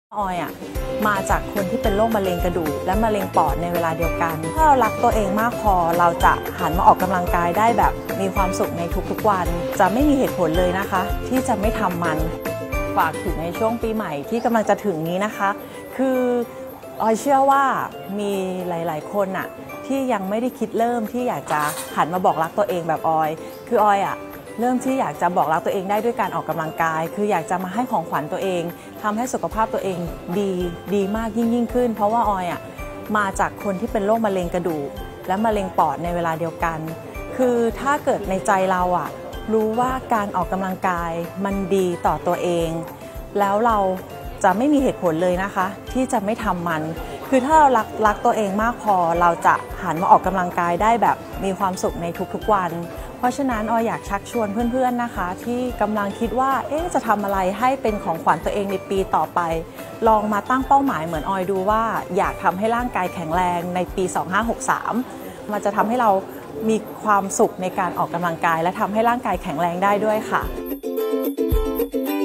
ออยมาจากคนที่เป็นโรคมะเร็งกระดูกและมะเร็งปอดในเวลาเดียวกันถ้าเรารักตัวเองมากพอเราจะหันมาออกกำลังกายได้แบบมีความสุขในทุกๆวันจะไม่มีเหตุผลเลยนะคะที่จะไม่ทำมันฝากถึงในช่วงปีใหม่ที่กำลังจะถึงนี้นะคะคือออยเชื่อว่ามีหลายๆคนที่ยังไม่ได้คิดเริ่มที่อยากจะหันมาบอกรักตัวเองแบบออยคือออยเริ่มที่อยากจะบอกรักตัวเองได้ด้วยการออกกำลังกายคืออยากจะมาให้ของขวัญตัวเองทำให้สุขภาพตัวเองดีมากยิ่งขึ้นเพราะว่าออยมาจากคนที่เป็นโรคมะเร็งกระดูกและมะเร็งปอดในเวลาเดียวกันคือถ้าเกิดในใจเรารู้ว่าการออกกำลังกายมันดีต่อตัวเองแล้วเราจะไม่มีเหตุผลเลยนะคะที่จะไม่ทำมันคือถ้าเรารักตัวเองมากพอเราจะหันมาออกกำลังกายได้แบบมีความสุขในทุกๆวันเพราะฉะนั้นออยอยากชักชวนเพื่อนๆนะคะที่กำลังคิดว่าจะทำอะไรให้เป็นของขวัญตัวเองในปีต่อไปลองมาตั้งเป้าหมายเหมือนออยดูว่าอยากทำให้ร่างกายแข็งแรงในปี 2563มันจะทำให้เรามีความสุขในการออกกำลังกายและทำให้ร่างกายแข็งแรงได้ด้วยค่ะ